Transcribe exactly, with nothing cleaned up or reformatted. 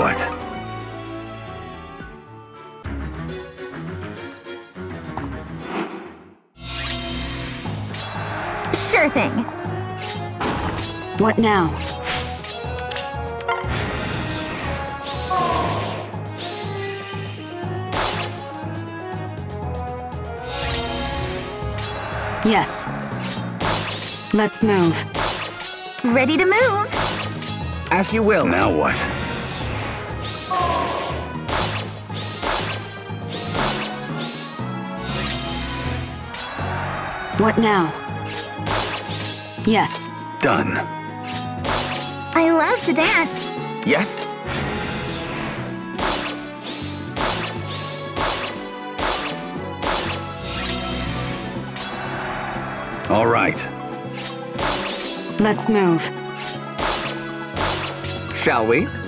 what? Sure thing. What now? Yes. Let's move. Ready to move. As you will. Now what? What now? Yes. Done. I love to dance. Yes? All right. Let's move. Shall we?